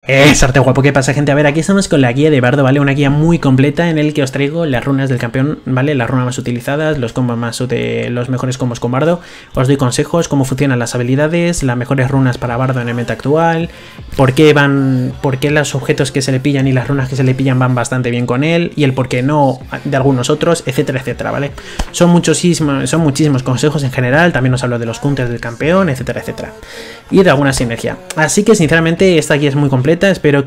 Arte guapo, ¿qué pasa, gente? A ver, aquí estamos con la guía de bardo, ¿vale? Una guía muy completa en el que os traigo las runas del campeón, ¿vale? Las runas más utilizadas, los combos los mejores combos con bardo. Os doy consejos, cómo funcionan las habilidades, las mejores runas para bardo en el meta actual, por qué los objetos que se le pillan y las runas que se le pillan van bastante bien con él, y el por qué no de algunos otros, etcétera, etcétera, ¿vale? Son muchísimos consejos en general, también os hablo de los counters del campeón, etcétera, etcétera. Y de alguna sinergia. Así que, sinceramente, esta guía es muy completa. Espero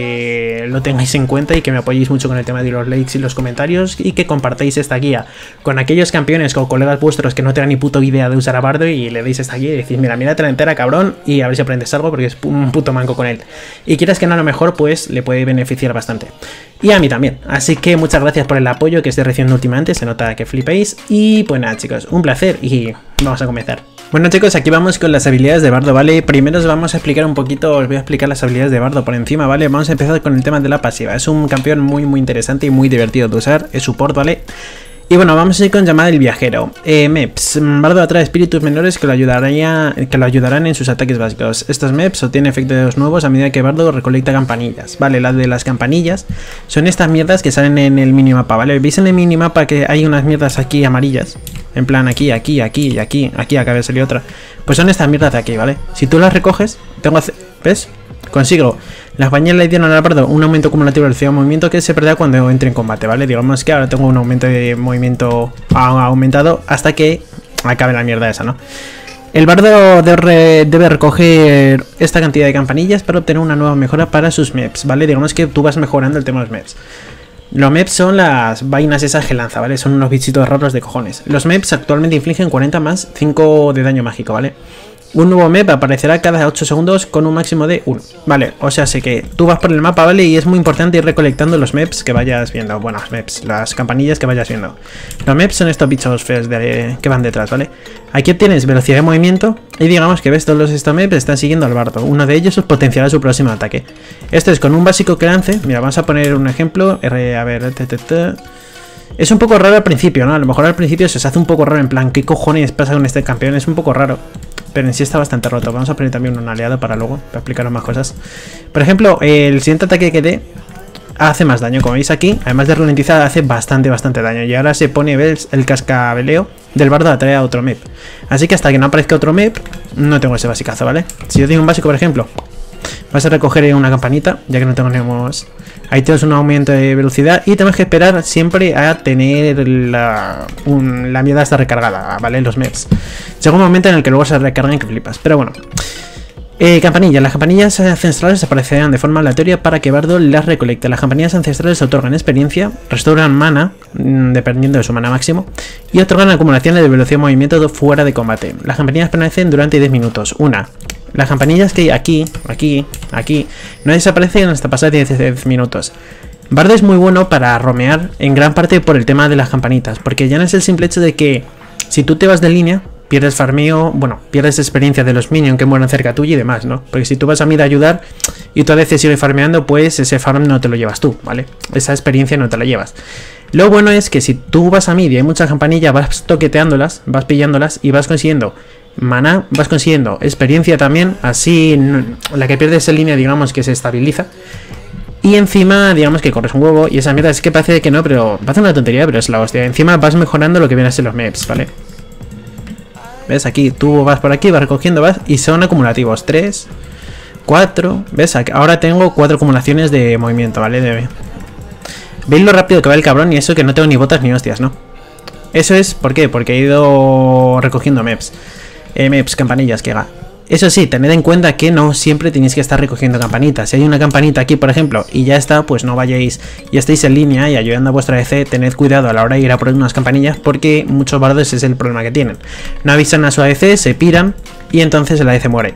que lo tengáis en cuenta y que me apoyéis mucho con el tema de los likes y los comentarios, y que compartáis esta guía con aquellos campeones o colegas vuestros que no tengan ni puta idea de usar a bardo, y le deis esta guía y decís, mira, mírate la entera, cabrón, y a ver si aprendes algo, porque es un puto manco con él. Y quieras que no, a lo mejor pues le puede beneficiar bastante. Y a mí también. Así que muchas gracias por el apoyo que estoy recibiendo últimamente, se nota que flipéis. Y pues nada, chicos, un placer y vamos a comenzar. Bueno, chicos, aquí vamos con las habilidades de bardo, ¿vale? Primero os vamos a explicar un poquito, os voy a explicar las habilidades de bardo por encima, ¿vale? Vamos a empezar con el tema de la pasiva. Es un campeón muy interesante y muy divertido de usar, es support, ¿vale? Y bueno, vamos a ir con llamada del viajero. Meps. Bardo atrae espíritus menores que lo ayudarán en sus ataques básicos. Estos Meps obtienen efectos nuevos a medida que Bardo recolecta campanillas. Vale, las de las campanillas son estas mierdas que salen en el minimapa, ¿vale? ¿Veis en el minimapa que hay unas mierdas aquí amarillas? En plan aquí, aquí acaba de salir otra. Pues son estas mierdas de aquí, ¿vale? Si tú las recoges, ¿ves? Consigo las bañas le dieron al bardo un aumento acumulativo de velocidad de movimiento que se perderá cuando entre en combate, ¿vale? Digamos que ahora tengo un aumento de movimiento aumentado hasta que acabe la mierda esa, ¿no? El bardo debe recoger esta cantidad de campanillas para obtener una nueva mejora para sus Meps, ¿vale? Digamos que tú vas mejorando el tema de los Meps. Los Meps son las vainas esas que lanza, ¿vale? Son unos bichitos raros de cojones. Los Meps actualmente infligen 40 más 5 de daño mágico, ¿vale? Un nuevo Mep aparecerá cada 8 segundos con un máximo de 1. Vale, o sea, sé que tú vas por el mapa, ¿vale? Y es muy importante ir recolectando los Meps que vayas viendo. Bueno, los Meps, las campanillas que vayas viendo. Los Meps son estos bichos feos que van detrás, ¿vale? Aquí obtienes velocidad de movimiento y digamos que ves todos estos Meps están siguiendo al bardo. Uno de ellos os potenciará su próximo ataque. Esto es con un básico que lance. Mira, vamos a poner un ejemplo. A ver, es un poco raro al principio, ¿no? A lo mejor al principio se os hace un poco raro, en plan, ¿qué cojones pasa con este campeón? Es un poco raro, pero en sí está bastante roto. Vamos a poner también un aliado para luego, para explicaros más cosas. Por ejemplo, el siguiente ataque que dé hace más daño, como veis aquí. Además de ralentizar, hace bastante daño. Y ahora se pone, ¿ves? El cascabeleo del bardo atrae a otro Mep. Así que hasta que no aparezca otro Mep, no tengo ese basicazo, ¿vale? Si yo tengo un básico, por ejemplo, vas a recoger una campanita, ya que no tenemos... Ahí tienes un aumento de velocidad y tenemos que esperar siempre a tener la mierda está recargada, ¿vale? Los Meps. Llega un momento en el que luego se recargan que flipas, pero bueno. Campanillas. Las campanillas ancestrales aparecerán de forma aleatoria para que Bardo las recolecte. Las campanillas ancestrales otorgan experiencia, restauran mana, dependiendo de su mana máximo, y otorgan acumulaciones de velocidad de movimiento fuera de combate. Las campanillas permanecen durante 10 minutos. Las campanillas que hay aquí, no desaparecen hasta pasar 10 minutos. Bardo es muy bueno para romear en gran parte por el tema de las campanitas, porque ya no es el simple hecho de que si tú te vas de línea, pierdes farmeo, bueno, pierdes experiencia de los minions que mueren cerca tuyo y demás, ¿no? Porque si tú vas a mid a ayudar y tú a veces sigues farmeando, pues ese farm no te lo llevas tú, ¿vale? Esa experiencia no te la llevas. Lo bueno es que si tú vas a mid y hay muchas campanillas, vas toqueteándolas, vas pillándolas y vas consiguiendo mana, vas consiguiendo experiencia también, así la que pierdes en línea, digamos que se estabiliza. Y encima, digamos que corres un huevo y esa mierda es que parece que no, pero parece una tontería, pero es la hostia. Encima vas mejorando lo que viene a ser los Meps, ¿vale? ¿Ves? Aquí tú vas por aquí, vas recogiendo, y son acumulativos. 3, 4, ¿ves? Ahora tengo 4 acumulaciones de movimiento, ¿vale? ¿Veis lo rápido que va el cabrón? Y eso que no tengo ni botas ni hostias, ¿no? Eso es, ¿por qué? Porque he ido recogiendo Meps. Meps, campanillas, que haga. Eso sí, tened en cuenta que no siempre tenéis que estar recogiendo campanitas. Si hay una campanita aquí, por ejemplo, y ya está, pues no vayáis y estéis en línea y ayudando a vuestra ADC. Tened cuidado a la hora de ir a por unas campanillas, porque muchos bardos es el problema que tienen. No avisan a su ADC, se piran y entonces el ADC muere.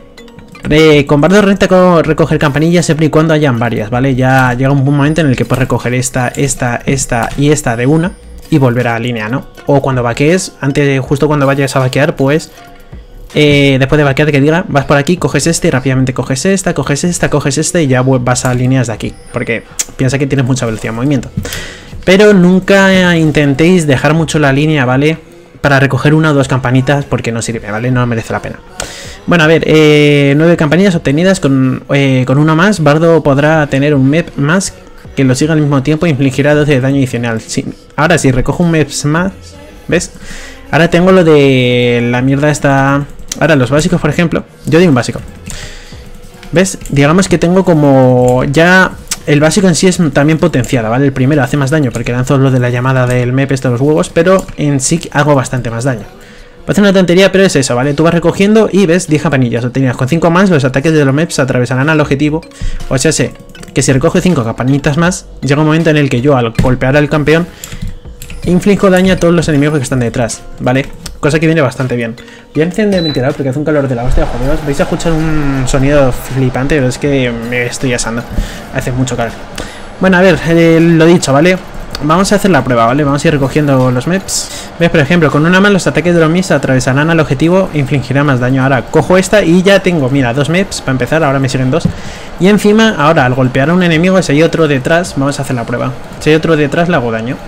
Con bardo renta recoger campanillas siempre y cuando hayan varias, ¿vale? Ya llega un momento en el que puedes recoger esta y esta de una y volver a la línea, ¿no? O cuando vaquees, justo cuando vayas a vaquear, pues después de vaquear que diga, vas por aquí, coges este y rápidamente coges esta y ya vas a líneas de aquí, porque piensa que tienes mucha velocidad de movimiento. Pero nunca intentéis dejar mucho la línea, ¿vale? para recoger una o dos campanitas porque no sirve, ¿vale? No merece la pena. Bueno, a ver, 9 campanillas obtenidas con uno más. Bardo podrá tener un MEP más que lo siga al mismo tiempo e infligirá 12 de daño adicional. Sí, ahora si recojo un MEP más, ¿ves? Ahora tengo lo de la mierda esta. Ahora los básicos, por ejemplo. Yo digo un básico. ¿Ves? Digamos que tengo como ya... El básico en sí es también potenciada, ¿vale? El primero hace más daño porque lanzo lo de la llamada del MEP de los huevos, pero en sí hago bastante más daño. Parece una tontería, pero es eso, ¿vale? Tú vas recogiendo y ves 10 campanillas obtenidas. Con 5 más, los ataques de los MEPs atravesarán al objetivo. O sea, sé que si recoge 5 campanitas más, llega un momento en el que yo, al golpear al campeón, inflijo daño a todos los enemigos que están detrás, ¿vale? Cosa que viene bastante bien. Voy a encender el ventilador porque hace un calor de la hostia, joder. Vais a escuchar un sonido flipante, pero es que me estoy asando. Hace mucho calor. Bueno, a ver, lo dicho, ¿vale? Vamos a hacer la prueba, ¿vale? Vamos a ir recogiendo los MEPs. ¿Ves? Por ejemplo, con una mano los ataques de los MEPs atravesarán al objetivo e infligirán más daño. Ahora cojo esta y ya tengo, mira, 2 MEPs para empezar. Ahora me siguen 2. Y encima, ahora al golpear a un enemigo, si hay otro detrás, vamos a hacer la prueba. Si hay otro detrás, le hago daño.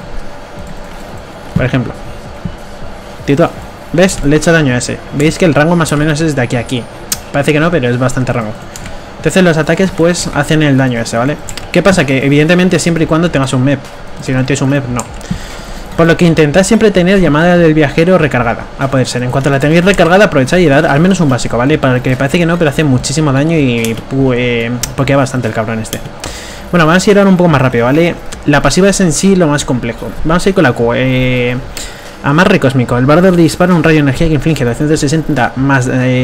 Por ejemplo. Tito, ¿ves? Le he hecho daño a ese. Veis que el rango más o menos es de aquí a aquí. Parece que no, pero es bastante rango. Entonces los ataques pues hacen el daño ese, ¿vale? ¿Qué pasa? Que evidentemente siempre y cuando tengas un MEP. Si no tienes un MEP, no. Por lo que intentad siempre tener llamada del viajero recargada, a poder ser. En cuanto la tengáis recargada, aprovechad y dar al menos un básico, ¿vale? Para que parece que no, pero hace muchísimo daño y pokea bastante el cabrón este. Bueno, vamos a ir ahora un poco más rápido, ¿vale? La pasiva es en sí lo más complejo. Vamos a ir con la Q. Amarre cósmico. El bardo dispara un rayo de energía que inflige 260 más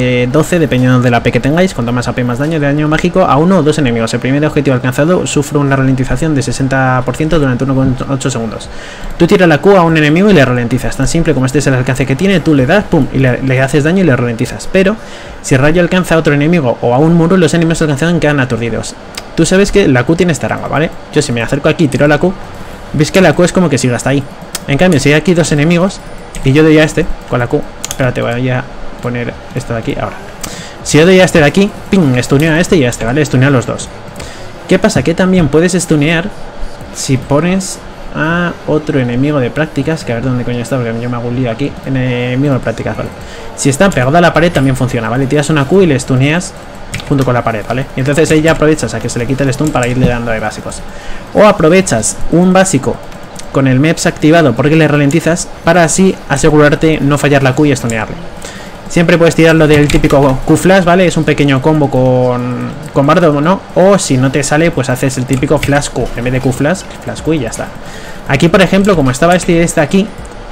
12 dependiendo de la AP que tengáis. Cuanto más AP más daño de daño mágico a uno o dos enemigos. El primer objetivo alcanzado sufre una ralentización de 60% durante 1,8 segundos. Tú tiras la Q a un enemigo y le ralentizas. Tan simple como este es el alcance que tiene, tú le das, pum, y le haces daño y le ralentizas. Pero si el rayo alcanza a otro enemigo o a un muro, los enemigos alcanzados quedan aturdidos. Tú sabes que la Q tiene este rango, ¿vale? Yo si me acerco aquí y tiro la Q, veis que la Q es como que sigue hasta ahí. En cambio, si hay aquí dos enemigos y yo doy a este con la Q, espérate, voy a poner esto de aquí ahora. Si yo doy a este de aquí, ping, estuneo a este y a este, ¿vale? Estuneo a los dos. ¿Qué pasa? Que también puedes estunear si pones a otro enemigo de prácticas, que a ver dónde coño está, porque yo me hago un lío aquí. Enemigo de prácticas, ¿vale? Si está pegado a la pared también funciona, ¿vale? Tiras una Q y le estuneas junto con la pared, ¿vale? Y entonces ahí ya aprovechas a que se le quite el stun para irle dando de básicos. O aprovechas un básico con el MEPS activado porque le ralentizas para así asegurarte no fallar la Q y estunearle. Siempre puedes tirarlo del típico Q-Flash, ¿vale? Es un pequeño combo con Bardo, ¿no? O si no te sale, pues haces el típico Flash Q. En vez de Q-Flash, Flash Q y ya está. Aquí, por ejemplo, como estaba este aquí,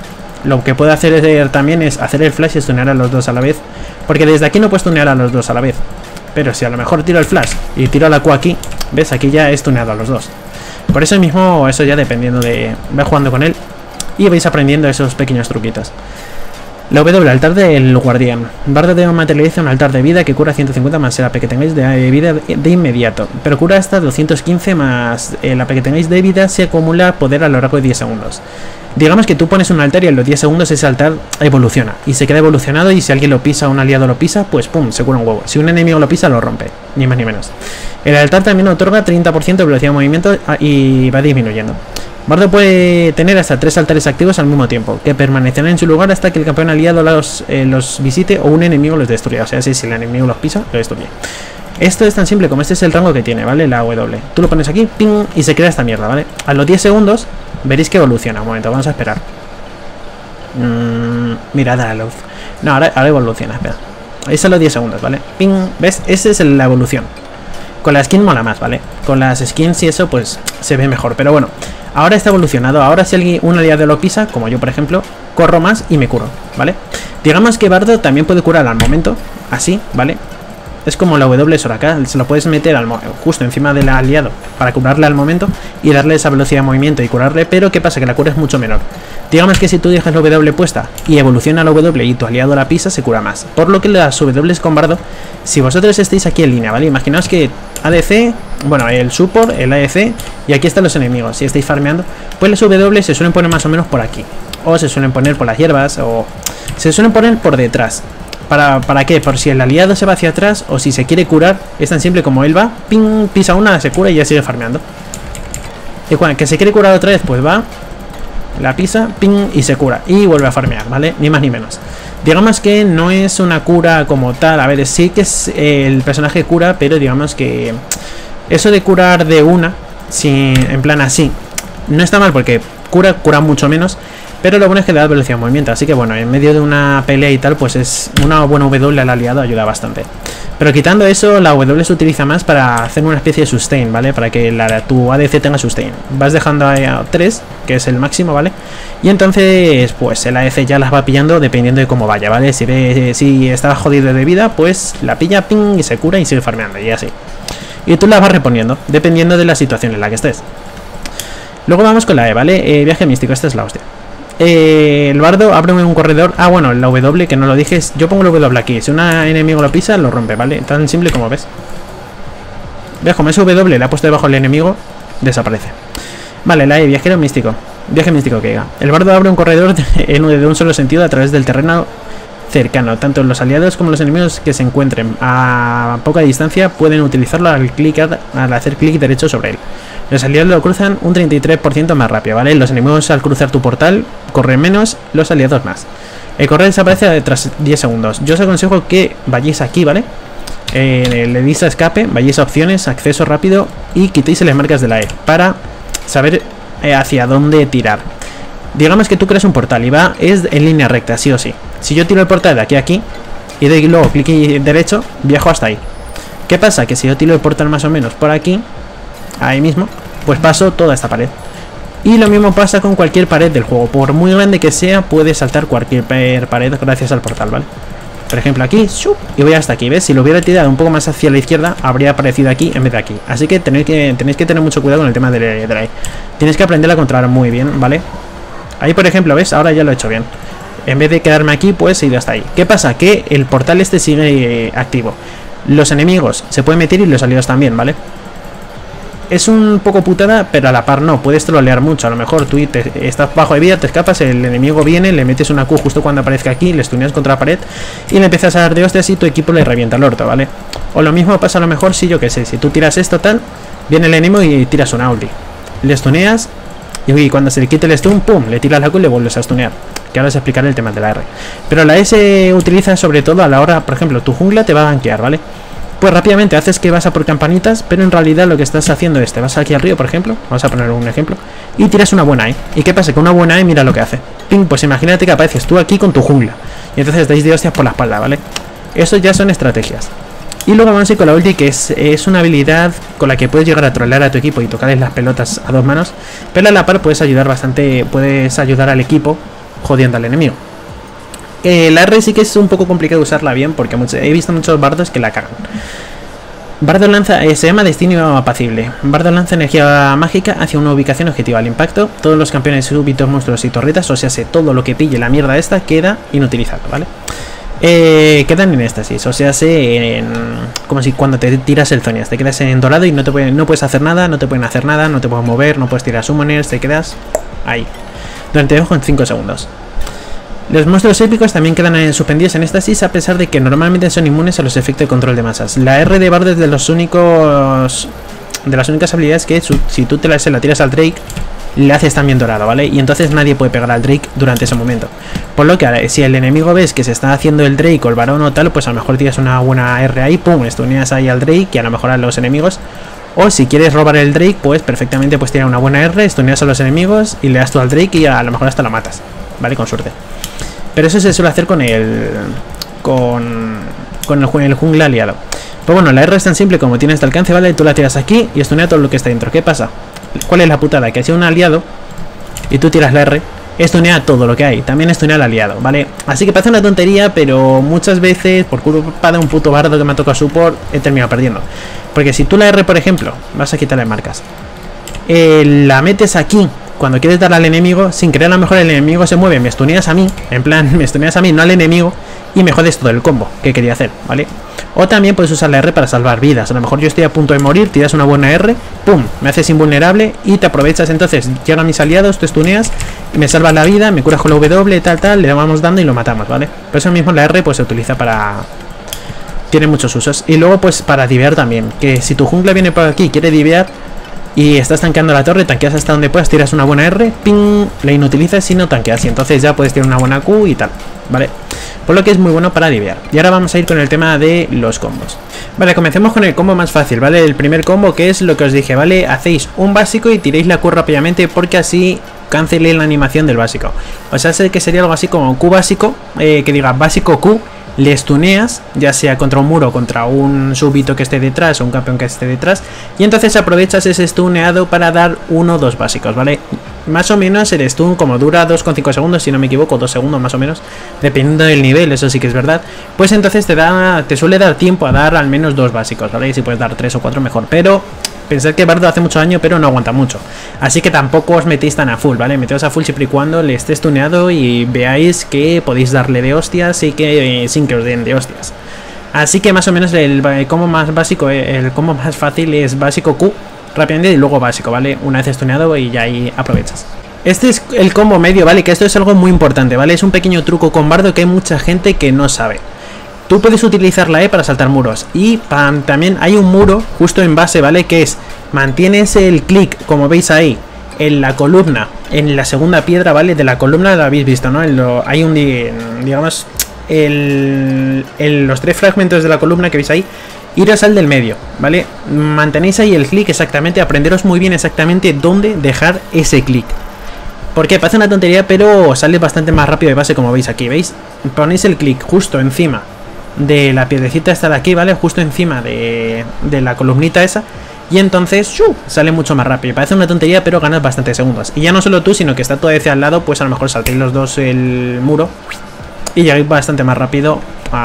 lo que puedo hacer también es hacer el Flash y estunear a los dos a la vez. Porque desde aquí no puedes estunear a los dos a la vez. Pero si a lo mejor tiro el Flash y tiro la Q aquí, ¿ves? Aquí ya he estuneado a los dos. Por eso mismo, eso ya dependiendo de... vais jugando con él y vais aprendiendo esos pequeños truquitos. La W, altar del guardián. Bardo de materializa un altar de vida que cura 150 más el AP que tengáis de vida de inmediato. Pero cura hasta 215 más el AP que tengáis de vida se acumula poder a lo largo de 10 segundos. Digamos que tú pones un altar y en los 10 segundos ese altar evoluciona. Y se queda evolucionado y si alguien lo pisa o un aliado lo pisa, pues pum, se cura un huevo. Si un enemigo lo pisa, lo rompe. Ni más ni menos. El altar también otorga 30% de velocidad de movimiento y va disminuyendo. Bardo puede tener hasta 3 altares activos al mismo tiempo, que permanecerán en su lugar hasta que el campeón aliado los visite o un enemigo los destruya. O sea, si el enemigo los pisa, lo destruye. Esto es tan simple como este es el rango que tiene, ¿vale? La W. Tú lo pones aquí, ping, y se crea esta mierda, ¿vale? A los 10 segundos veréis que evoluciona. Un momento, vamos a esperar. Mirad a la luz. No, ahora evoluciona, espera. Ahí son los 10 segundos, ¿vale? Ping, ¿ves? Esa es la evolución. Con la skin mola más, ¿vale? Con las skins y eso, pues se ve mejor. Pero bueno, ahora está evolucionado. Ahora si un aliado lo pisa, como yo por ejemplo, corro más y me curo, ¿vale? Digamos que Bardo también puede curar al momento, así, ¿vale? Es como la W Soraka, se lo puedes meter justo encima del aliado para curarle al momento y darle esa velocidad de movimiento y curarle, pero ¿qué pasa? Que la cura es mucho menor. Digamos que si tú dejas la W puesta y evoluciona la W y tu aliado la pisa, se cura más. Por lo que las W con Bardo, si vosotros estáis aquí en línea, ¿vale? Imaginaos que ADC, bueno, el support, el ADC y aquí están los enemigos, si estáis farmeando, pues las W se suelen poner más o menos por aquí. O se suelen poner por las hierbas o se suelen poner por detrás. ¿Para qué? Por si el aliado se va hacia atrás o si se quiere curar, es tan simple como él va, ping, pisa una, se cura y ya sigue farmeando. Y cuando que se quiere curar otra vez, pues va la pisa, ping, y se cura. Y vuelve a farmear, ¿vale? Ni más ni menos. Digamos que no es una cura como tal. A ver, sí que es el personaje cura, pero digamos que eso de curar de una, en plan así, no está mal porque cura mucho menos. Pero lo bueno es que le da velocidad de movimiento. Así que bueno, en medio de una pelea y tal, pues es una buena W al aliado, ayuda bastante. Pero quitando eso, la W se utiliza más para hacer una especie de sustain, ¿vale? Para que tu ADC tenga sustain. Vas dejando a 3, que es el máximo, ¿vale? Y entonces, pues el ADC ya las va pillando dependiendo de cómo vaya, ¿vale? Si está jodido de vida, pues la pilla, ping, y se cura y sigue farmeando, y así. Y tú las vas reponiendo, dependiendo de la situación en la que estés. Luego vamos con la E, ¿vale? Viaje místico, esta es la hostia. El bardo abre un corredor. Ah, bueno, la W, que no lo dije, yo pongo la W aquí. Si un enemigo lo pisa, lo rompe, ¿vale? Tan simple como ves. ¿Ves? Como ese W le ha puesto debajo el enemigo, desaparece. Vale, la E, viajero místico. Viaje místico que diga. El bardo abre un corredor de un solo sentido a través del terreno cercano. Tanto los aliados como los enemigos que se encuentren a poca distancia pueden utilizarlo al hacer clic derecho sobre él. Los aliados lo cruzan un 33% más rápido, ¿vale? Los enemigos al cruzar tu portal corren menos, los aliados más. El correr desaparece tras 10 segundos. Yo os aconsejo que vayáis aquí, ¿vale? Le deis a escape, vayáis a opciones, acceso rápido y quitéis las marcas de la E para saber hacia dónde tirar. Digamos que tú creas un portal y es en línea recta, sí o sí. Si yo tiro el portal de aquí a aquí y doy luego clic derecho, viajo hasta ahí. ¿Qué pasa? Que si yo tiro el portal más o menos por aquí, ahí mismo, pues paso toda esta pared. Y lo mismo pasa con cualquier pared del juego. Por muy grande que sea, puedes saltar cualquier pared gracias al portal, ¿vale? Por ejemplo aquí, y voy hasta aquí, ¿ves? Si lo hubiera tirado un poco más hacia la izquierda, habría aparecido aquí en vez de aquí. Así que tenéis que tener mucho cuidado con el tema de la E. Tienes que aprender a controlar muy bien, ¿vale? Ahí, por ejemplo, ¿ves? Ahora ya lo he hecho bien. En vez de quedarme aquí, pues he ido hasta ahí. ¿Qué pasa? Que el portal este sigue activo. Los enemigos se pueden meter y los aliados también, ¿vale? Es un poco putada, pero a la par no. Puedes trolear mucho. A lo mejor tú estás bajo de vida, te escapas, el enemigo viene, le metes una Q justo cuando aparezca aquí, le stuneas contra la pared y le empiezas a dar de hostias y tu equipo le revienta el orto, ¿vale? O lo mismo pasa a lo mejor si yo que sé, si tú tiras esto tal, viene el enemigo y tiras una ulti. Le stuneas y cuando se le quite el stun, pum, le tiras la Q y le vuelves a stunear. Que ahora os explicaré el tema de la R. Pero la E se utiliza sobre todo a la hora, por ejemplo, tu jungla te va a gankear, ¿vale? Pues rápidamente haces que vas a por campanitas, pero en realidad lo que estás haciendo es, te vas aquí al río, por ejemplo, vamos a poner un ejemplo, y tiras una buena E. ¿Y qué pasa? Que una buena E, mira lo que hace. Ping, pues imagínate que apareces tú aquí con tu jungla, y entonces dais de hostias por la espalda, ¿vale? Eso ya son estrategias. Y luego vamos a ir con la ulti, que es una habilidad con la que puedes llegar a trolear a tu equipo y tocarles las pelotas a dos manos, pero a la par puedes ayudar al equipo jodiendo al enemigo. La R sí que es un poco complicado usarla bien porque he visto muchos bardos que la cagan. Bardo lanza, se llama Destino Apacible. Bardo lanza energía mágica hacia una ubicación objetiva. Al impacto, todos los campeones súbitos, monstruos y torretas, o sea, todo lo que pille la mierda esta, queda inutilizado, ¿vale? Quedan en éxtasis, o sea, como si cuando te tiras el Zonias, te quedas en dorado y no puedes hacer nada, no te pueden hacer nada, no te puedes mover, no puedes tirar summoners, te quedas ahí durante 5 segundos. Los monstruos épicos también quedan suspendidos en éxtasis a pesar de que normalmente son inmunes a los efectos de control de masas. La R de Bardo es de las únicas habilidades que si tú se la tiras al Drake, le haces también dorado, ¿vale? Y entonces nadie puede pegar al Drake durante ese momento. Por lo que si el enemigo ves que se está haciendo el Drake o el varón o tal, pues a lo mejor tiras una buena R ahí, pum, stuneas ahí al Drake y a lo mejor a los enemigos. O si quieres robar el Drake, pues perfectamente puedes tirar una buena R, stuneas a los enemigos y le das tú al Drake y a lo mejor hasta la matas, ¿vale? Con suerte. Pero eso se suele hacer con el jungla aliado. Pues bueno, la R es tan simple como tiene este alcance, ¿vale? Tú la tiras aquí y stunea todo lo que está dentro. ¿Qué pasa? ¿Cuál es la putada? Que si un aliado y tú tiras la R, stunea todo lo que hay. También stunea al aliado, ¿vale? Así que parece una tontería, pero muchas veces, por culpa de un puto bardo que me ha tocado support, he terminado perdiendo. Porque si tú la R, por ejemplo, vas a quitarle marcas, la metes aquí cuando quieres dar al enemigo, sin querer a lo mejor el enemigo se mueve, me stuneas a mí, en plan, me stuneas a mí, no al enemigo, y me jodes todo el combo que quería hacer, ¿vale? O también puedes usar la R para salvar vidas. A lo mejor yo estoy a punto de morir, tiras una buena R, pum, me haces invulnerable y te aprovechas. Entonces llegan mis aliados, te stuneas y me salvas la vida, me curas con la W, tal, le vamos dando y lo matamos, ¿vale? Por eso mismo la R pues se utiliza para... tiene muchos usos. Y luego pues para divear también, que si tu jungla viene por aquí y quiere divear, y estás tanqueando la torre, tanqueas hasta donde puedas, tiras una buena R, ping, la inutilizas y no tanqueas, y entonces ya puedes tirar una buena Q y tal, ¿vale? Por lo que es muy bueno para divear. Y ahora vamos a ir con el tema de los combos. Vale, comencemos con el combo más fácil, ¿vale? El primer combo, que es lo que os dije, ¿vale? Hacéis un básico y tiréis la Q rápidamente porque así cancelé la animación del básico. O sea, sé que sería algo así como Q básico, que diga básico Q, le stuneas, ya sea contra un muro, contra un súbito que esté detrás o un campeón que esté detrás, y entonces aprovechas ese stuneado para dar 1 o 2 básicos, ¿vale? Más o menos el stun, como dura 2,5 segundos, si no me equivoco, 2 segundos más o menos, dependiendo del nivel, eso sí que es verdad, pues entonces te suele dar tiempo a dar al menos 2 básicos, ¿vale? Y si puedes dar 3 o 4 mejor, pero pensad que Bardo hace mucho daño, pero no aguanta mucho. Así que tampoco os metéis tan a full, ¿vale? Meteos a full siempre y cuando le esté stuneado y veáis que podéis darle de hostias y que sin que os den de hostias. Así que más o menos el combo más básico, el combo más fácil es básico Q, rápidamente y luego básico, ¿vale? Una vez stuneado y ya ahí aprovechas. Este es el combo medio, ¿vale? Que esto es algo muy importante, ¿vale? Es un pequeño truco con Bardo que hay mucha gente que no sabe. Tú puedes utilizar la E para saltar muros y también hay un muro justo en base, ¿vale? Que es, mantienes el clic, como veis ahí, en la columna, en la segunda piedra, ¿vale? De la columna lo habéis visto, ¿no? Hay un, digamos, los 3 fragmentos de la columna que veis ahí, iros al del medio, ¿vale? Mantenéis ahí el clic exactamente, aprenderos muy bien exactamente dónde dejar ese clic. Porque parece una tontería, pero sale bastante más rápido de base, como veis aquí, ¿veis? Ponéis el clic justo encima de la piedrecita esta de aquí, ¿vale? Justo encima de la columnita esa. Y entonces sale mucho más rápido. Parece una tontería, pero ganas bastantes segundos. Y ya no solo tú, sino que está todo ese al lado, pues a lo mejor saltéis los dos el muro y llegáis bastante más rápido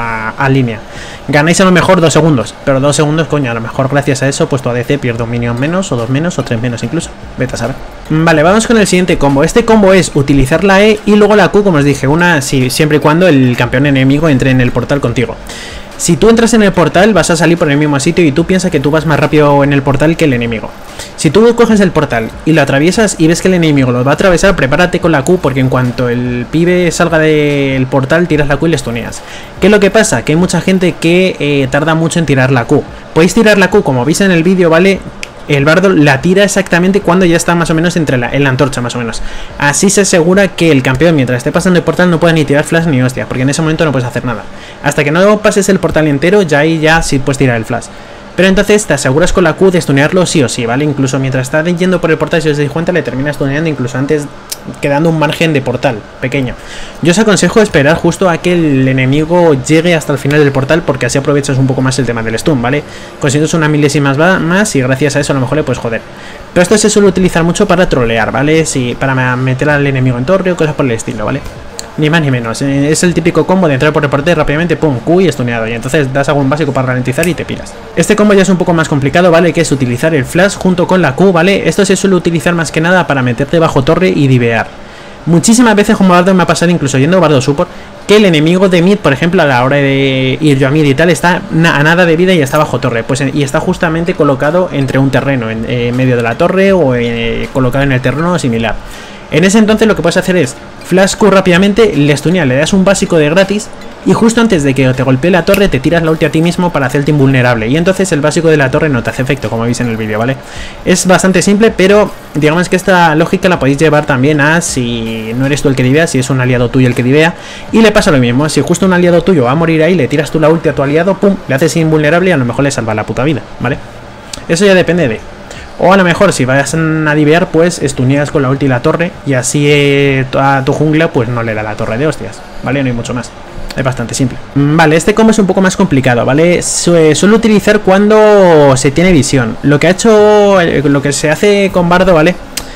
a línea. Ganáis a lo mejor 2 segundos, pero 2 segundos, coño, a lo mejor gracias a eso pues tu ADC pierde un minion menos, o 2 menos, o 3 menos incluso. Vete a saber. Vale, vamos con el siguiente combo. Este combo es utilizar la E y luego la Q, como os dije, siempre y cuando el campeón enemigo entre en el portal contigo. Si tú entras en el portal vas a salir por el mismo sitio y tú piensas que tú vas más rápido en el portal que el enemigo. Si tú coges el portal y lo atraviesas y ves que el enemigo lo va a atravesar, prepárate con la Q porque en cuanto el pibe salga del portal tiras la Q y le stuneas. ¿Qué es lo que pasa? Que hay mucha gente que tarda mucho en tirar la Q. Podéis tirar la Q como veis en el vídeo, ¿vale? El Bardo la tira exactamente cuando ya está más o menos en la antorcha, más o menos. Así se asegura que el campeón, mientras esté pasando el portal, no pueda ni tirar flash ni hostia, porque en ese momento no puedes hacer nada. Hasta que no pases el portal entero, ya ahí ya sí puedes tirar el flash. Pero entonces te aseguras con la Q de stunearlo sí o sí, ¿vale? Incluso mientras estás yendo por el portal, si os dais cuenta, le terminas stuneando incluso antes, quedando un margen de portal pequeño. Yo os aconsejo esperar justo a que el enemigo llegue hasta el final del portal, porque así aprovechas un poco más el tema del stun, ¿vale? Consigues una milésima más y gracias a eso a lo mejor le puedes joder. Pero esto se suele utilizar mucho para trolear, ¿vale? Sí, para meter al enemigo en torre o cosas por el estilo, ¿vale? Ni más ni menos, es el típico combo de entrar por el portal rápidamente, pum, Q y stuneado, y entonces das algún básico para ralentizar y te piras. Este combo ya es un poco más complicado, ¿vale? Que es utilizar el flash junto con la Q, ¿vale? Esto se suele utilizar más que nada para meterte bajo torre y divear. Muchísimas veces como Bardo me ha pasado, incluso yendo Bardo Support, que el enemigo de mid, por ejemplo, a la hora de ir yo a mid y tal, está a nada de vida y está bajo torre, pues y está justamente colocado entre un terreno, en medio de la torre o colocado en el terreno similar. En ese entonces lo que puedes hacer es flash Q rápidamente, le stuneas, le das un básico de gratis y justo antes de que te golpee la torre te tiras la ulti a ti mismo para hacerte invulnerable y entonces el básico de la torre no te hace efecto, como veis en el vídeo, ¿vale? Es bastante simple, pero digamos que esta lógica la podéis llevar también a si no eres tú el que divea, si es un aliado tuyo el que divea, y le pasa lo mismo, si justo un aliado tuyo va a morir ahí, le tiras tú la ulti a tu aliado, pum, le haces invulnerable y a lo mejor le salva la puta vida, ¿vale? Eso ya depende de... O a lo mejor si vas a divear, pues stuneas con la ulti la torre y así a tu jungla pues no le da la torre de hostias, ¿vale? No hay mucho más. Es bastante simple. Vale, este combo es un poco más complicado, ¿vale? Suelo utilizar cuando se tiene visión. Lo que se hace con Bardo, ¿vale?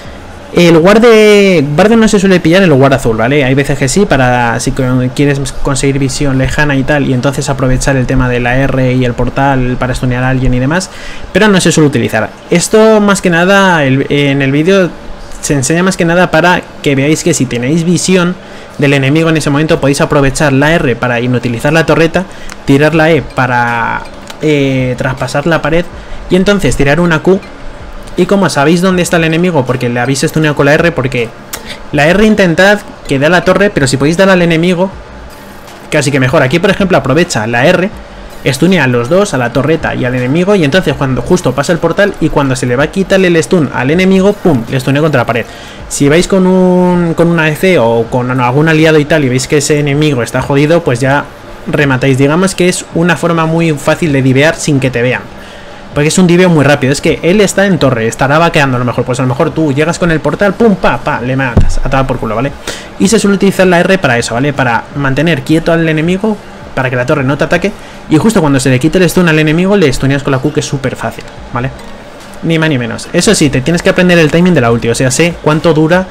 El Bardo no se suele pillar el guard azul, ¿vale? Hay veces que sí, para si quieres conseguir visión lejana y tal, y entonces aprovechar el tema de la R y el portal para stunear a alguien y demás, pero no se suele utilizar. Esto más que nada, en el vídeo se enseña más que nada para que veáis que si tenéis visión del enemigo en ese momento podéis aprovechar la R para inutilizar la torreta, tirar la E para traspasar la pared y entonces tirar una Q. Y como sabéis dónde está el enemigo, porque le habéis stuneado con la R, porque la R intentad que dé a la torre, pero si podéis dar al enemigo, casi que mejor. Aquí por ejemplo aprovecha la R Stunea a los dos, a la torreta y al enemigo, y entonces cuando justo pasa el portal y cuando se le va a quitarle el stun al enemigo, pum, le stunea contra la pared. Si vais con una ADC o con algún aliado y tal y veis que ese enemigo está jodido, pues ya rematáis. Digamos que es una forma muy fácil de divear sin que te vean. Porque es un diveo muy rápido, es que él está en torre, estará vaqueando a lo mejor, pues a lo mejor tú llegas con el portal, pum, pa, le matas, atada por culo, ¿vale? Y se suele utilizar la R para eso, ¿vale? Para mantener quieto al enemigo, para que la torre no te ataque, y justo cuando se le quite el stun al enemigo, le stuneas con la Q, que es súper fácil, ¿vale? Ni más ni menos. Eso sí, te tienes que aprender el timing de la ulti, o sea, sé cuánto dura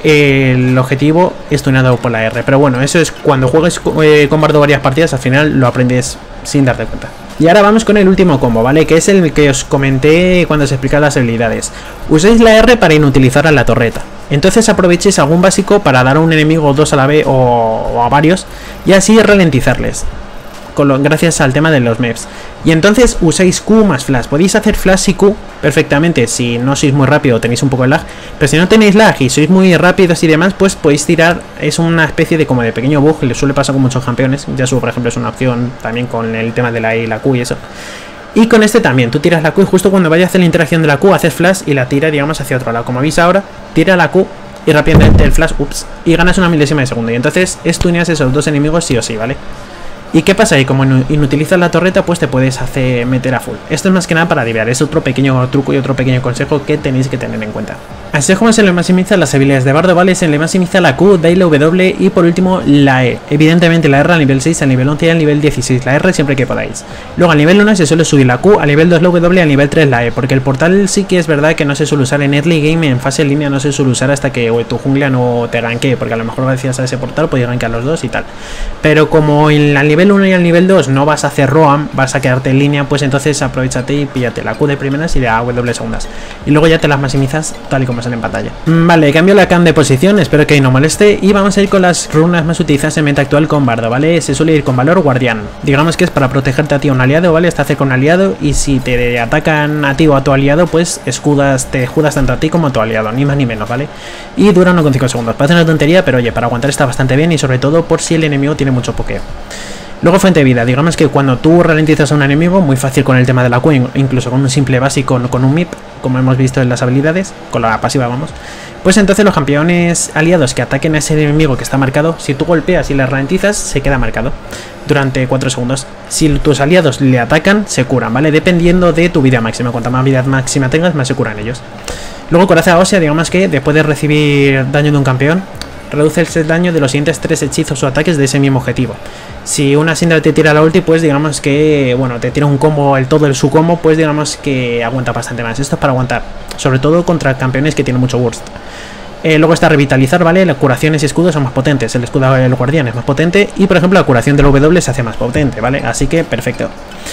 el objetivo stuneado por la R, pero bueno, eso es cuando juegues con Bardo varias partidas, al final lo aprendes sin darte cuenta. Y ahora vamos con el último combo, ¿vale? Que es el que os comenté cuando os explicaba las habilidades. Usáis la R para inutilizar a la torreta. Entonces aprovechéis algún básico para dar a un enemigo dos a la vez o a varios y así ralentizarles. Gracias al tema de los maps. Y entonces usáis Q más flash. Podéis hacer flash y Q perfectamente si no sois muy rápido o tenéis un poco de lag. Pero si no tenéis lag y sois muy rápidos y demás, pues podéis tirar. Es una especie de como de pequeño bug. Le suele pasar con muchos campeones. Yasuo, por ejemplo, es una opción también con el tema de la E y la Q y eso. Y con este también, tú tiras la Q y justo cuando vaya a hacer la interacción de la Q, haces flash y la tira, digamos, hacia otro lado. Como veis ahora, tira la Q y rápidamente el flash, ups, y ganas una milésima de segundo. Y entonces stuneas esos dos enemigos sí o sí, ¿vale? ¿Y qué pasa ahí? Como inutilizas la torreta, pues te puedes meter a full. Esto es más que nada para divear, es otro pequeño truco y otro pequeño consejo que tenéis que tener en cuenta. Así es como se le maximiza las habilidades de Bardo, ¿vale? Se le maximiza la Q, de la W y por último la E. Evidentemente la R al nivel 6, al nivel 11 y al nivel 16. La R siempre que podáis. Luego al nivel 1 se suele subir la Q, al nivel 2 la W, al nivel 3 la E. Porque el portal sí que es verdad que no se suele usar en early game, en fase en línea no se suele usar hasta que tu jungla no te ganquee. Porque a lo mejor gracias a ese portal podéis gankear los dos y tal. Pero como al nivel 1 y al nivel 2 no vas a hacer roam, vas a quedarte en línea, pues entonces aprovechate y píllate la Q de primeras y la W segundas. Y luego ya te las maximizas tal y como sale en pantalla. Vale, cambio la cam de posición, espero que no moleste. Y vamos a ir con las runas más utilizadas en meta actual con Bardo, ¿vale? Se suele ir con valor guardián. Digamos que es para protegerte a ti o a un aliado, ¿vale? Está cerca un aliado y si te atacan a ti o a tu aliado, pues te escudas tanto a ti como a tu aliado, ni más ni menos, ¿vale? Y dura 1,5 segundos. Parece una tontería, pero oye, para aguantar está bastante bien y sobre todo por si el enemigo tiene mucho pokeo. Luego fuente de vida, digamos que cuando tú ralentizas a un enemigo, muy fácil con el tema de la Q, incluso con un simple básico, con un MIP, como hemos visto en las habilidades, con la pasiva vamos, pues entonces los campeones aliados que ataquen a ese enemigo que está marcado, si tú golpeas y le ralentizas, se queda marcado durante 4 segundos. Si tus aliados le atacan, se curan, ¿vale? Dependiendo de tu vida máxima, cuanta más vida máxima tengas, más se curan ellos. Luego coraza ósea, digamos que después de recibir daño de un campeón, reduce el daño de los siguientes 3 hechizos o ataques de ese mismo objetivo. Si una Syndra te tira la ulti, pues digamos que, bueno, te tira un combo, su combo, pues digamos que aguanta bastante más. Esto es para aguantar, sobre todo contra campeones que tienen mucho burst. Luego está revitalizar, ¿vale? Las curaciones y escudos son más potentes. El escudo del guardián es más potente y, por ejemplo, la curación del W se hace más potente, ¿vale? Así que perfecto.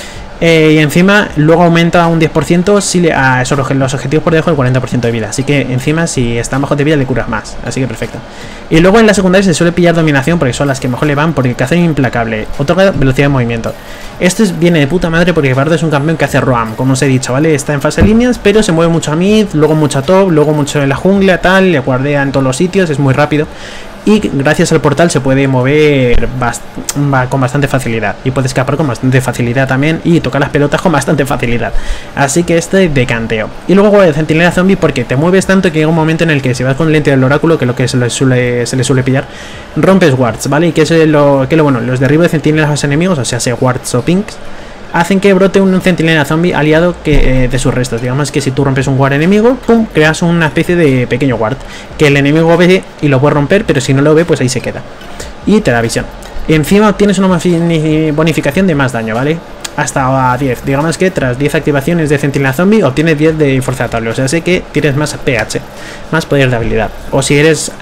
Y encima luego aumenta un 10% si los objetivos por debajo del 40% de vida. Así que encima si están bajo de vida le curas más. Así que perfecto. Y luego en la secundaria se suele pillar dominación porque son las que mejor le van, porque cazan implacable. Otorga velocidad de movimiento. Esto viene de puta madre porque Bardo es un campeón que hace roam, como os he dicho, ¿vale? Está en fase de líneas, pero se mueve mucho a mid, luego mucho a top, luego mucho en la jungla, tal, le guardea en todos los sitios, es muy rápido. Y gracias al portal se puede mover con bastante facilidad. Y puede escapar con bastante facilidad también. Y tocar las pelotas con bastante facilidad. Así que este de canteo. Y luego el centinela zombie porque te mueves tanto que llega un momento en el que si vas con lente del oráculo, que es lo que se le suele pillar, rompes wards, ¿vale? Y que es lo bueno, los derribos de centinelas a los enemigos, o sea, wards o pinks, hacen que brote un centinela zombie aliado de sus restos. Digamos que si tú rompes un ward enemigo, pum, creas una especie de pequeño ward que el enemigo ve y lo puede romper, pero si no lo ve, pues ahí se queda y te da visión. Y encima obtienes una bonificación de más daño, ¿vale? Hasta 10. Digamos que tras 10 activaciones de centinela zombie obtienes 10 de fuerza atable, o sea, sé que tienes más pH, más poder de habilidad. O si eres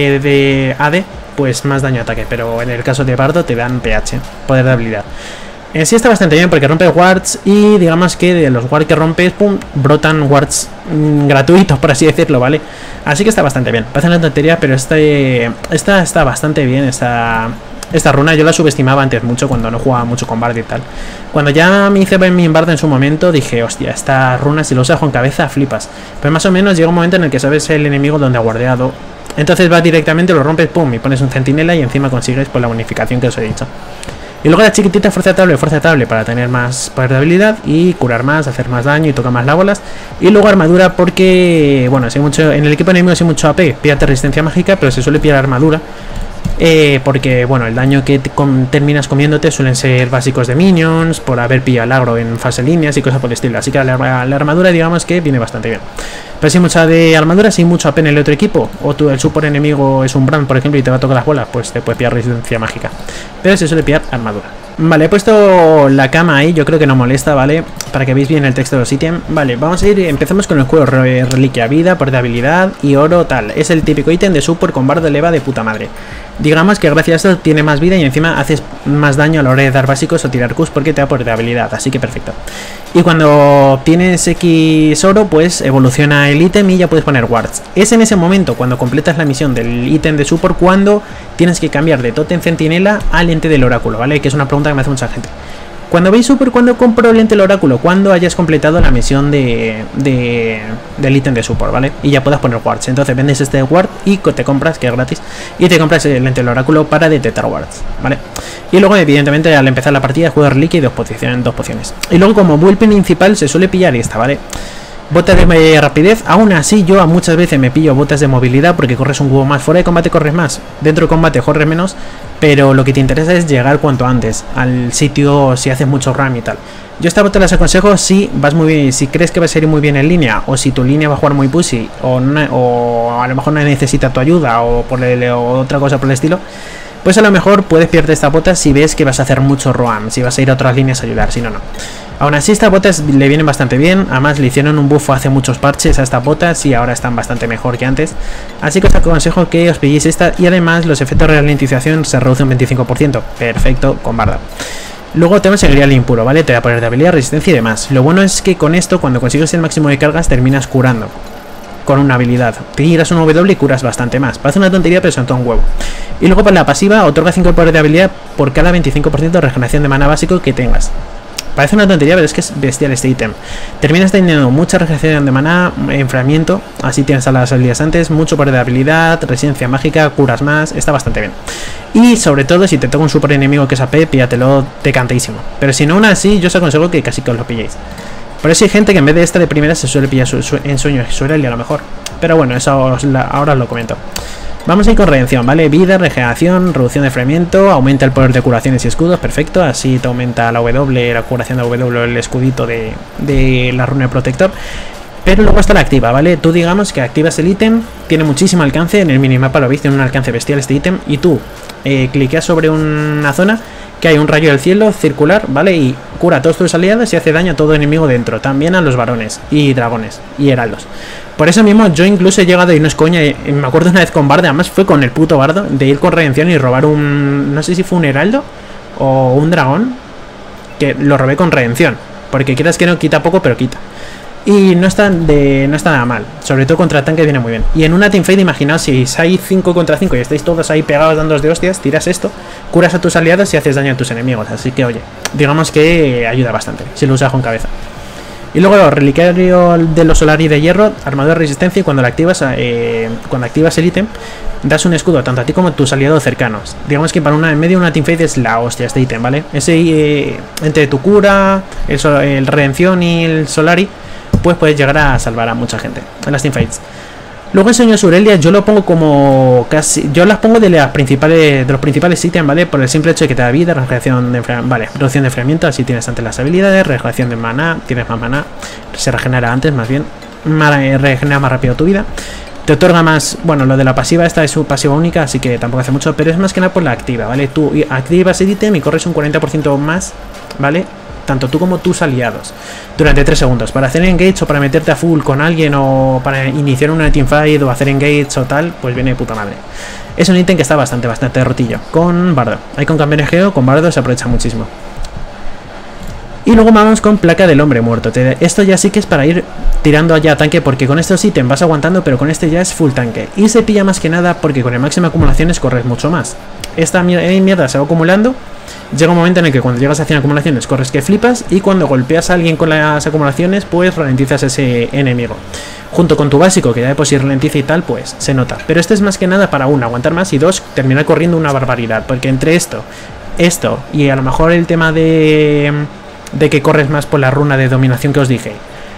de AD, pues más daño de ataque, pero en el caso de Bardo te dan pH, poder de habilidad. Sí está bastante bien porque rompe wards y digamos que de los wards que rompes, pum, brotan wards gratuitos, por así decirlo, ¿vale? Así que está bastante bien. Parece una tontería, pero esta está bastante bien, esta runa. Yo la subestimaba antes mucho cuando no jugaba mucho con Bardo y tal. Cuando ya me hice mi Bardo en su momento, dije, hostia, esta runa si lo usas con cabeza, flipas. Pero más o menos llega un momento en el que sabes el enemigo donde ha guardeado. Entonces vas directamente, lo rompes, pum, y pones un centinela y encima consigues pues la bonificación que os he dicho. Y luego la chiquitita fuerza estable para tener más poder de habilidad y curar más, hacer más daño y tocar más las bolas. Y luego armadura porque, bueno, si hay mucho, en el equipo enemigo si hay mucho AP, píllate resistencia mágica, pero se suele pillar armadura. Porque, bueno, el daño que terminas comiéndote suelen ser básicos de minions, por haber pillado el agro en fase líneas y cosas por el estilo. Así que la armadura, digamos que viene bastante bien. Pero si hay mucha de armadura, si hay mucho AP en el otro equipo, o tú, el support enemigo es un Brand, por ejemplo, y te va a tocar las bolas, pues te puedes pillar resistencia mágica. Pero se suele pillar armadura. Vale, he puesto la cama ahí, yo creo que no molesta, ¿vale? Para que veáis bien el texto de los ítems. Vale, vamos a ir, empezamos con el juego reliquia, vida, poder de habilidad y oro, tal. Es el típico ítem de support con bardo eleva de puta madre. Digamos que gracias a esto tiene más vida y encima haces más daño a la hora de dar básicos o tirar Qs porque te da poder de habilidad, así que perfecto. Y cuando tienes X oro, pues evoluciona el ítem y ya puedes poner wards. Es en ese momento cuando completas la misión del ítem de support cuando tienes que cambiar de Totem Centinela al lente del oráculo, ¿vale? Que es una pregunta que me hace mucha gente. Cuando veis super, cuando compro el lente del oráculo, cuando hayas completado la misión del ítem de support, ¿vale? Y ya puedas poner wards. Entonces vendes este ward y te compras, que es gratis, y te compras el lente del oráculo para detectar wards, ¿vale? Y luego, evidentemente, al empezar la partida, juego reliquia y dos pociones. Y luego, como build principal, se suele pillar esta, ¿vale? Botas de rapidez, aún así yo muchas veces me pillo botas de movilidad porque corres un huevo más, fuera de combate corres más, dentro de combate corres menos, pero lo que te interesa es llegar cuanto antes al sitio si haces mucho RAM y tal. Yo esta bota las aconsejo si vas muy bien, si crees que va a ser muy bien en línea, o si tu línea va a jugar muy pussy, o a lo mejor no necesita tu ayuda, o otra cosa por el estilo. Pues a lo mejor puedes perder esta bota si ves que vas a hacer mucho roam, si vas a ir a otras líneas a ayudar, si no, no. Aún así estas botas le vienen bastante bien, además le hicieron un buff hace muchos parches a estas botas y ahora están bastante mejor que antes. Así que os aconsejo que os pilléis esta y además los efectos de ralentización se reducen un 25%, perfecto con barda. Luego tenemos el grial impuro, ¿vale? Te da poder de habilidad, resistencia y demás. Lo bueno es que con esto, cuando consigues el máximo de cargas, terminas curando con una habilidad. Tiras un W y curas bastante más. Parece una tontería, pero son todo un huevo. Y luego para la pasiva, otorga 5 poder de habilidad por cada 25% de regeneración de mana básico que tengas. Parece una tontería, pero es que es bestial este ítem. Terminas teniendo mucha regeneración de mana, enfriamiento, así tienes a las habilidades antes, mucho poder de habilidad, resistencia mágica, curas más, está bastante bien. Y sobre todo, si te toca un super enemigo que es AP, píllatelo decantísimo. Pero si no, aún así, yo os aconsejo que casi que os lo pilléis. Por eso hay gente que en vez de esta de primera se suele pillar en sueño Exural y a lo mejor. Pero bueno, eso ahora os lo comento. Vamos a ir con redención, ¿vale? Vida, regeneración, reducción de enfriamiento, aumenta el poder de curaciones y escudos, perfecto. Así te aumenta la W, la curación de W, el escudito de la runa de protector. Pero luego está la activa, ¿vale? Tú digamos que activas el ítem, tiene muchísimo alcance, en el minimapa lo veis, tiene un alcance bestial este ítem. Y tú cliqueas sobre una zona que hay un rayo del cielo circular, ¿vale? Y cura a todos tus aliados y hace daño a todo enemigo dentro, también a los varones y dragones y heraldos. Por eso mismo yo incluso he llegado, y no es coña, me acuerdo una vez con Bardo, además fue con el puto Bardo, de ir con redención y robar no sé si fue un heraldo o un dragón, que lo robé con redención, porque quieras que no, quita poco, pero quita. Y no está nada mal, sobre todo contra tanque viene muy bien. Y en una teamfight, imaginaos si hay 5 contra 5 y estáis todos ahí pegados dándos de hostias, tiras esto, curas a tus aliados y haces daño a tus enemigos. Así que oye, digamos que ayuda bastante, si lo usas con cabeza. Y luego reliquiario de los Solari de hierro, armadura de resistencia, y cuando activas el ítem, das un escudo tanto a ti como a tus aliados cercanos. Digamos que para en medio de una teamfight es la hostia este ítem, ¿vale? Ese entre tu cura, el redención y el Solari, pues puedes llegar a salvar a mucha gente en las teamfights. Luego en Sueño Surelia yo lo pongo como casi, yo las pongo de los principales ítems, ¿vale? Por el simple hecho de que te da vida, reducción de enfriamiento, así tienes antes las habilidades, regeneración de mana, tienes más mana, se regenera antes más bien, regenera más rápido tu vida. Te otorga más, bueno, lo de la pasiva, esta es su pasiva única, así que tampoco hace mucho, pero es más que nada por la activa, ¿vale? Tú activas el ítem y corres un 40% más, ¿vale? Tanto tú como tus aliados durante 3 segundos para hacer engage o para meterte a full con alguien o para iniciar una teamfight o hacer engage o tal, pues viene de puta madre. Es un ítem que está bastante rotillo con Bardo. Hay con campeones geo, con Bardo se aprovecha muchísimo. Y luego vamos con placa del hombre muerto. Esto ya sí que es para ir tirando allá a tanque, porque con estos ítems vas aguantando, pero con este ya es full tanque. Y se pilla más que nada porque con el máximo de acumulaciones corres mucho más. Esta mierda se va acumulando. Llega un momento en el que cuando llegas a 100 acumulaciones corres que flipas, y cuando golpeas a alguien con las acumulaciones pues ralentizas a ese enemigo. Junto con tu básico, que ya de por sí ralentiza y tal, pues se nota. Pero este es más que nada para aguantar más, y 2, terminar corriendo una barbaridad, porque entre esto esto y a lo mejor el tema de que corres más por la runa de dominación que os dije,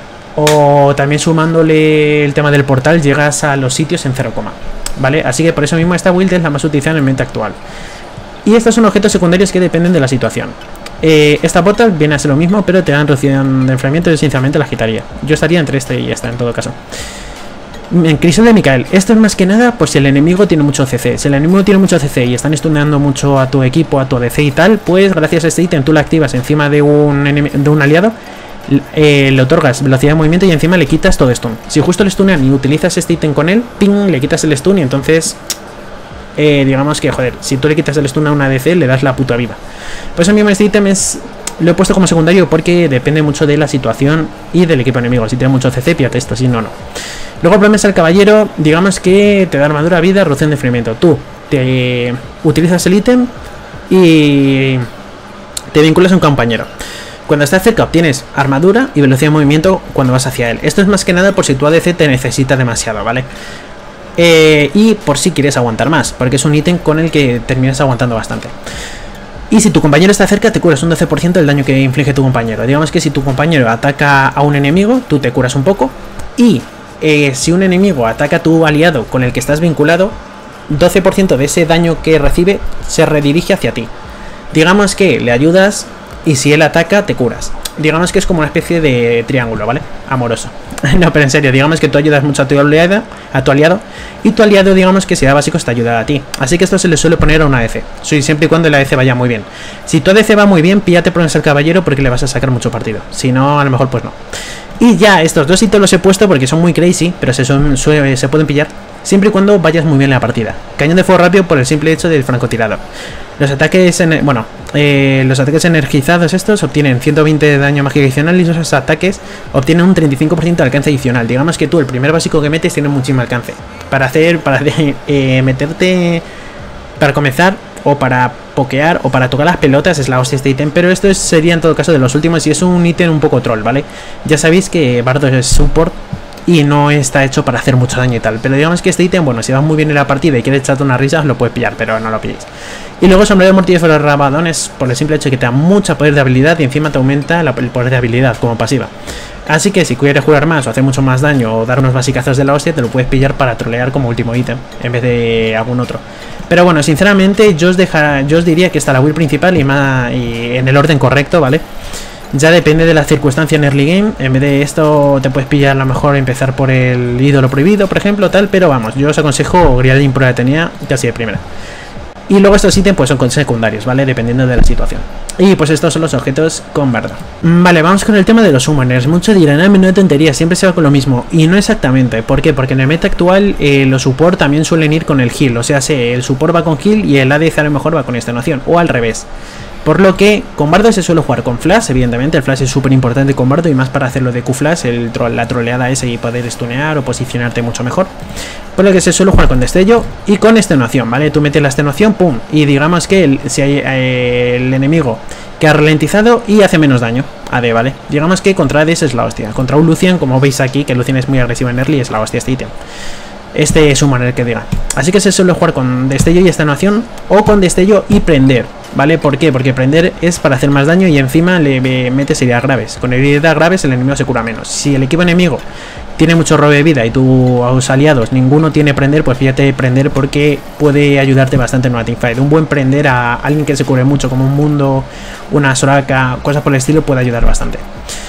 o también sumándole el tema del portal, llegas a los sitios en 0, ¿vale? Así que por eso mismo esta build es la más utilizada en el meta actual. Y estos son objetos secundarios que dependen de la situación. Esta portal viene a ser lo mismo, pero te dan reducción de enfriamiento y sinceramente la quitaría. Yo estaría entre este y esta en todo caso. En Crisol de Micael, esto es más que nada por si el enemigo tiene mucho CC. Si el enemigo tiene mucho CC y están stuneando mucho a tu equipo, a tu ADC y tal, pues gracias a este ítem tú lo activas encima de un aliado, le otorgas velocidad de movimiento y encima le quitas todo stun. Si justo le stunean y utilizas este ítem con él, ping, le quitas el stun y entonces digamos que, joder, si tú le quitas el stun a una ADC, le das la puta viva. Por eso mismo este ítem lo he puesto como secundario porque depende mucho de la situación y del equipo enemigo. Si tiene mucho CC, píate esto, si no, no. Luego problemas al caballero, digamos que te da armadura, vida, reducción de enfriamiento. Tú te utilizas el ítem y te vinculas a un compañero. Cuando estás cerca obtienes armadura y velocidad de movimiento cuando vas hacia él. Esto es más que nada por si tu ADC te necesita demasiado, ¿vale? Y por si quieres aguantar más, porque es un ítem con el que terminas aguantando bastante. Y si tu compañero está cerca, te curas un 12% del daño que inflige tu compañero. Digamos que si tu compañero ataca a un enemigo, tú te curas un poco. Y si un enemigo ataca a tu aliado con el que estás vinculado, 12% de ese daño que recibe se redirige hacia ti. Digamos que le ayudas y si él ataca, te curas. Digamos que es como una especie de triángulo, ¿vale? Amoroso. No, pero en serio, digamos que tú ayudas mucho a tu aliado y tu aliado, digamos que si da básicos te ayuda a ti. Así que esto se le suele poner a una ADC, siempre y cuando la ADC vaya muy bien. Si tu ADC va muy bien, píllate pones al caballero porque le vas a sacar mucho partido. Si no, a lo mejor pues no. Y ya, estos dos hitos los he puesto porque son muy crazy, pero se pueden pillar siempre y cuando vayas muy bien en la partida. Cañón de fuego rápido por el simple hecho del francotirador. Los ataques los ataques energizados estos obtienen 120 de daño mágico adicional y esos ataques obtienen un 35% de alcance adicional. Digamos que tú el primer básico que metes tiene muchísimo alcance. Para meterte, para comenzar o para pokear o para tocar las pelotas es la hostia este ítem, pero esto sería en todo caso de los últimos y es un ítem un poco troll, ¿vale? Ya sabéis que Bardo es support y no está hecho para hacer mucho daño y tal, pero digamos que este ítem, bueno, si vas muy bien en la partida y quieres echarte unas risas, lo puedes pillar, pero no lo pilléis. Y luego sombrero mortífero de rabadones por el simple hecho de que te da mucho poder de habilidad y encima te aumenta el poder de habilidad como pasiva. Así que si quieres jugar más o hacer mucho más daño o dar unos basicazos de la hostia, te lo puedes pillar para trolear como último ítem en vez de algún otro. Pero bueno, sinceramente yo os diría que está la build principal y en el orden correcto, ¿vale? Ya depende de la circunstancia en early game. En vez de esto te puedes pillar a lo mejor empezar por el ídolo prohibido, por ejemplo, tal. Pero vamos, yo os aconsejo Grial Prueba de tenía casi de primera. Y luego estos ítems pues son secundarios, ¿vale? Dependiendo de la situación. Y pues estos son los objetos con Bardo. Vale, vamos con el tema de los summoners. Muchos dirán, ah, menuda tontería, siempre se va con lo mismo. Y no exactamente. ¿Por qué? Porque en el meta actual los support también suelen ir con el heal. O sea, el support va con heal y el ADC a lo mejor va con extenuación. O al revés. Por lo que con Bardo se suele jugar con Flash, evidentemente. El Flash es súper importante con Bardo y más para hacerlo de Q-Flash, la troleada esa y poder stunear o posicionarte mucho mejor. Por lo que se suele jugar con destello y con extenuación, ¿vale? Tú metes la extenuación, pum, y digamos que si hay el enemigo que ha ralentizado y hace menos daño. AD, ¿vale? Digamos que contra AD es la hostia. Contra un Lucian, como veis aquí, que Lucian es muy agresivo en early, es la hostia este ítem. Este es un manera que diga. Así que se suele jugar con destello y extenuación o con destello y prender, ¿vale? ¿Por qué? Porque prender es para hacer más daño y encima le metes heridas graves. Con heridas graves el enemigo se cura menos. Si el equipo enemigo tiene mucho robo de vida y tus aliados ninguno tiene prender, pues fíjate prender porque puede ayudarte bastante en una teamfight. Un buen prender a alguien que se cubre mucho como un Mundo, una Soraka, cosas por el estilo puede ayudar bastante.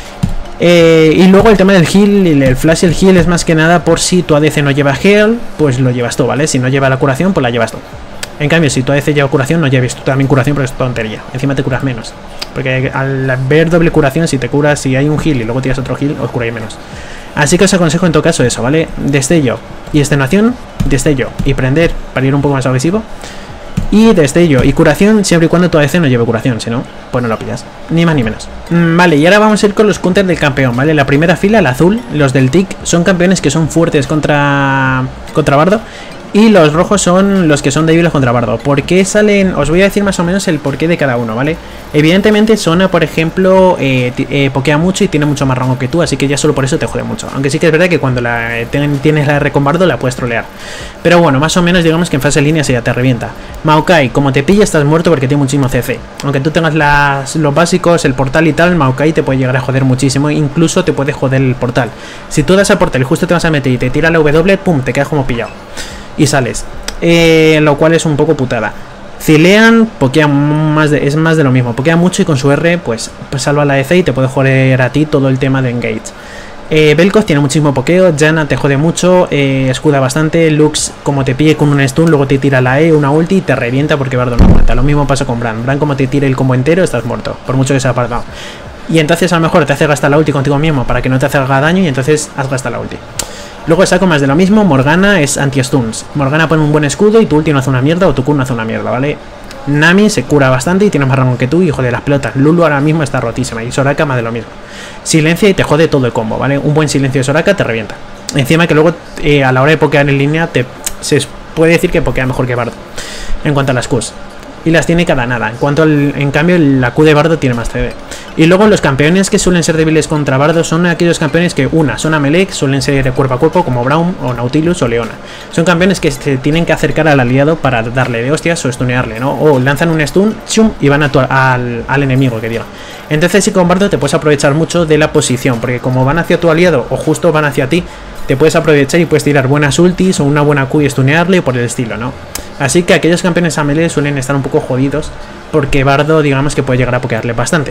Y luego el tema del heal, el flash y el heal es más que nada por si tu ADC no lleva heal, pues lo llevas tú, ¿vale? Si no lleva la curación, pues la llevas tú. En cambio, si tu ADC lleva curación, no lleves tú también curación, pero es tontería. Encima te curas menos. Porque al ver doble curación, si te curas, si hay un heal y luego tiras otro heal, os curáis menos. Así que os aconsejo en todo caso eso, ¿vale? Destello y extenuación, destello y prender para ir un poco más agresivo. Y destello y curación siempre y cuando tu ADC no lleve curación, si no, pues no lo pillas, ni más ni menos. Vale, y ahora vamos a ir con los counters del campeón, ¿vale? La primera fila, el azul, los del TIC, son campeones que son fuertes contra Bardo. Y los rojos son los que son débiles contra Bardo. ¿Por qué salen? Os voy a decir más o menos el porqué de cada uno, ¿vale? Evidentemente Sona, por ejemplo, pokea mucho y tiene mucho más rango que tú, así que ya solo por eso te jode mucho. Aunque sí que es verdad que cuando tienes la R con Bardo la puedes trolear. Pero bueno, más o menos digamos que en fase línea ya te revienta. Maokai, como te pilla estás muerto porque tiene muchísimo CC. Aunque tú tengas los básicos, el portal y tal, Maokai te puede llegar a joder muchísimo. Incluso te puede joder el portal. Si tú das al portal y justo te vas a meter y te tira la W, pum, te quedas como pillado. Y sales, lo cual es un poco putada. Zilean pokea es más de lo mismo, pokea mucho y con su R pues salva la EC y te puede joder a ti todo el tema de engage. Vel'Koz tiene muchísimo pokeo, Janna te jode mucho, escuda bastante, Lux como te pille con un stun, luego te tira la E, una ulti y te revienta porque Bardo no aguanta. Lo mismo pasa con Bran como te tire el combo entero estás muerto, por mucho que sea apartado. Y entonces a lo mejor te hace gastar la ulti contigo mismo para que no te haga daño y entonces has gastado la ulti. Luego saco más de lo mismo, Morgana es anti-stuns. Morgana pone un buen escudo y tu ulti no hace una mierda o tu Q no hace una mierda, ¿vale? Nami se cura bastante y tiene más rango que tú y jode las pelotas. Lulu ahora mismo está rotísima y Soraka más de lo mismo. Silencia y te jode todo el combo, ¿vale? Un buen silencio de Soraka te revienta. Encima que luego a la hora de pokear en línea se puede decir que pokea mejor que Bardo en cuanto a las Qs. Y las tiene cada nada. En cambio, la Q de Bardo tiene más CD. Y luego los campeones que suelen ser débiles contra Bardo son aquellos campeones que, son a melee, suelen ser cuerpo a cuerpo, como Braum o Nautilus o Leona. Son campeones que se tienen que acercar al aliado para darle de hostias o stunearle, ¿no? O lanzan un stun, chum, y van al enemigo, que diga. Entonces, si con Bardo te puedes aprovechar mucho de la posición, porque como van hacia tu aliado o justo van hacia ti, te puedes aprovechar y puedes tirar buenas ultis o una buena Q y stunearle por el estilo, ¿no? Así que aquellos campeones a melee suelen estar un poco jodidos porque Bardo, digamos que puede llegar a pokearle bastante.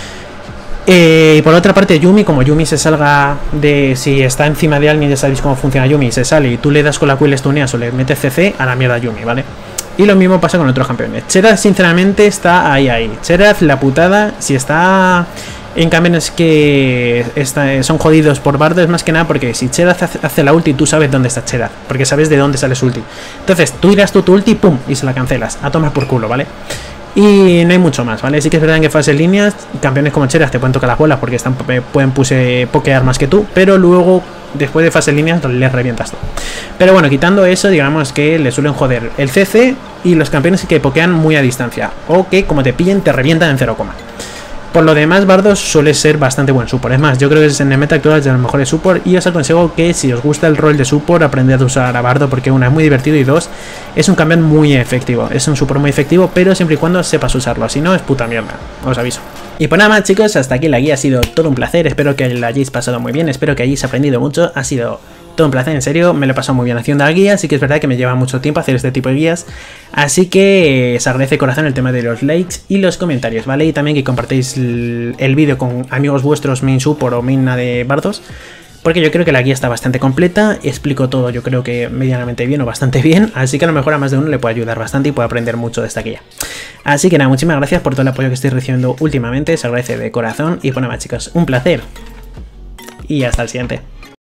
Y por otra parte Yumi, como Yumi se salga de... Si está encima de alguien, ya sabéis cómo funciona Yumi, se sale y tú le das con la Q y le stuneas o le metes CC, a la mierda Yumi, ¿vale? Y lo mismo pasa con otros campeones. Xerath sinceramente está ahí. Xerath la putada, si está... En campeones que son jodidos por Bardo es más que nada porque si Xerath hace la ulti tú sabes dónde está Xerath, porque sabes de dónde sale su ulti. Entonces tú irás tu ulti, pum, y se la cancelas, a tomar por culo, ¿vale? Y no hay mucho más, ¿vale? Sí que es verdad que en fase líneas campeones como Xerath te pueden tocar las bolas porque pueden pokear más que tú, pero luego después de fase líneas les revientas tú. Pero bueno, quitando eso, digamos que le suelen joder el CC y los campeones que pokean muy a distancia o que como te pillen te revientan en 0, por lo demás, Bardo suele ser bastante buen support. Es más, yo creo que es en el meta actual de los mejores support. Y os aconsejo que si os gusta el rol de support, aprended a usar a Bardo, porque una, es muy divertido, y dos, es un campeón muy efectivo. Es un support muy efectivo, pero siempre y cuando sepas usarlo. Si no, es puta mierda, os aviso. Y pues nada más, chicos, hasta aquí la guía. Ha sido todo un placer. Espero que la hayáis pasado muy bien. Espero que hayáis aprendido mucho. Ha sido todo un placer, en serio, me lo he pasado muy bien haciendo la guía, sí que es verdad que me lleva mucho tiempo hacer este tipo de guías, así que se agradece de corazón el tema de los likes y los comentarios, ¿vale? Y también que compartáis el vídeo con amigos vuestros main support o main de Bardos, porque yo creo que la guía está bastante completa, explico todo yo creo que medianamente bien o bastante bien, así que a lo mejor a más de uno le puede ayudar bastante y puede aprender mucho de esta guía. Así que nada, muchísimas gracias por todo el apoyo que estáis recibiendo últimamente, se agradece de corazón y bueno, más chicos, un placer y hasta el siguiente.